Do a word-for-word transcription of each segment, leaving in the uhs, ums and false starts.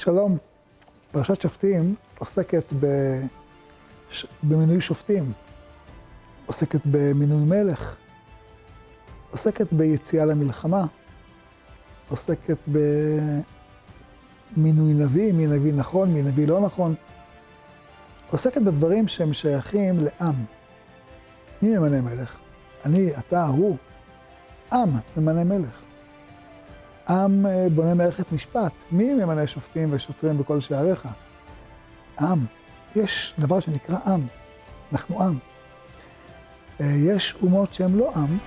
שלום, פרשת שופטים עוסקת ב... במינוי שופטים, עוסקת במינוי מלך, עוסקת ביציאה למלחמה, עוסקת במינוי נביא, מי נביא נכון, מי נביא לא נכון, עוסקת בדברים שהם שייכים לעם. מי ממנה מלך? אני, אתה, הוא. עם ממנה מלך. עם בונה מערכת משפט. מי ממנה שופטים ושוטרים בכל שעריך? עם. יש דבר שנקרא עם. אנחנו עם. יש אומות שהם לא עם.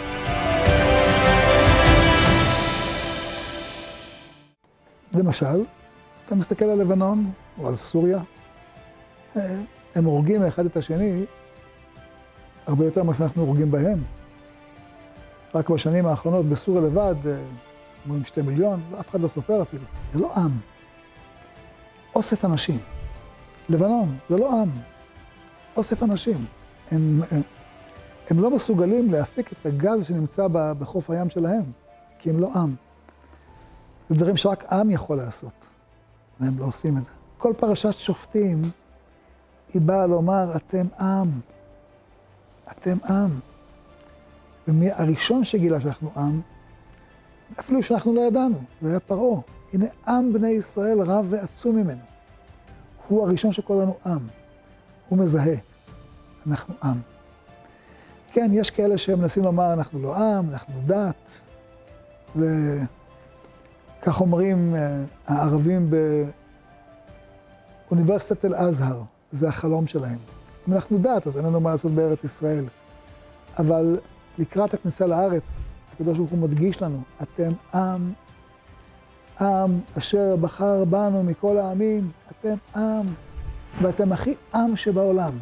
למשל, אתה מסתכל על לבנון או על סוריה, הם הורגים אחד את השני הרבה יותר ממה שאנחנו הורגים בהם. רק בשנים האחרונות בסוריה לבד, אומרים שתי מיליון, אף אחד לא סופר אפילו. זה לא עם. אוסף אנשים. לבנון, זה לא עם. אוסף אנשים. הם, הם לא מסוגלים להפיק את הגז שנמצא בחוף הים שלהם, כי הם לא עם. זה דברים שרק עם יכול לעשות, והם לא עושים את זה. כל פרשת שופטים היא באה לומר, אתם עם. אתם עם. ומהראשון שגילה שאנחנו עם, אפילו שאנחנו לא ידענו, זה היה פרעה. הנה עם בני ישראל רב ועצום ממנו. הוא הראשון שקורא לנו עם. הוא מזהה. אנחנו עם. כן, יש כאלה שמנסים לומר, אנחנו לא עם, אנחנו דת. זה... כך אומרים הערבים באוניברסיטת אל-אזהר. זה החלום שלהם. אם אנחנו דת, אז אין לנו מה לעשות בארץ ישראל. אבל לקראת הכניסה לארץ, הקדוש ברוך הוא מדגיש לנו, אתם עם, עם אשר בחר בנו מכל העמים, אתם עם, ואתם הכי עם שבעולם.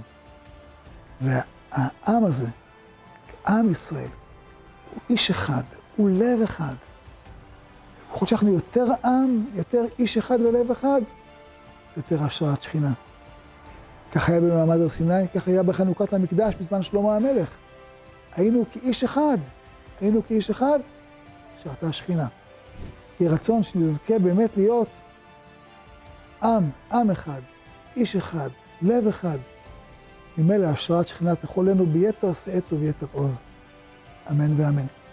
והעם הזה, עם ישראל, הוא איש אחד, הוא לב אחד. יכול שאנחנו יותר עם, יותר איש אחד ולב אחד, יותר השראת שכינה. כך היה במעמד הר סיני, כך היה בחנוכת המקדש בזמן שלמה המלך. היינו כאיש אחד, היינו כאיש אחד, שראתה שכינה. יהיה רצון שנזכה באמת להיות עם, עם אחד, איש אחד, לב אחד. ממילא השראת שכינה תחולנו ביתר שאת וביתר עוז. אמן ואמן.